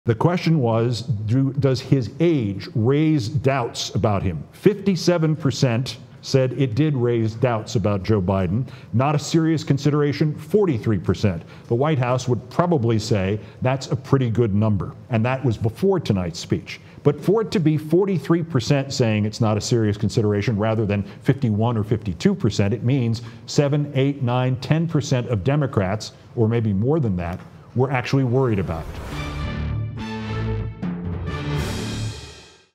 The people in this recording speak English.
The question was, does his age raise doubts about him? 57% said it did raise doubts about Joe Biden. Not a serious consideration, 43%. The White House would probably say that's a pretty good number. And that was before tonight's speech. But for it to be 43% saying it's not a serious consideration rather than 51 or 52%, it means 7, 8, 9, 10% of Democrats, or maybe more than that, were actually worried about it.